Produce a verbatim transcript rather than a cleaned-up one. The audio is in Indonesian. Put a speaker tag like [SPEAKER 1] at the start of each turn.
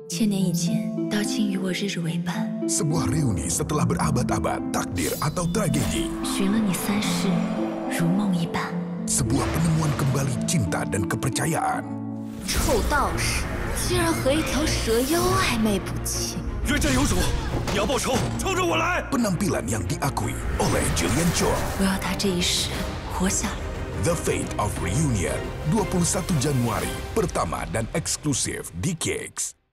[SPEAKER 1] 千年以前，道清与我日日为伴。
[SPEAKER 2] Sebuah reuni setelah berabad-abad, takdir atau tragedi.
[SPEAKER 1] 寻了你三世，如梦一般。
[SPEAKER 2] Sebuah penemuan kembali cinta dan kepercayaan.
[SPEAKER 1] 臭道士竟然和一条蛇妖暧昧不清。
[SPEAKER 3] 冤债有主，你要报仇，冲着我来！
[SPEAKER 2] Penampilan yang diakui oleh Julian Chong.
[SPEAKER 1] 我要他这一世活下来。
[SPEAKER 2] The Fate of Reunion, dua puluh satu Januari, pertama dan eksklusif di Kicks.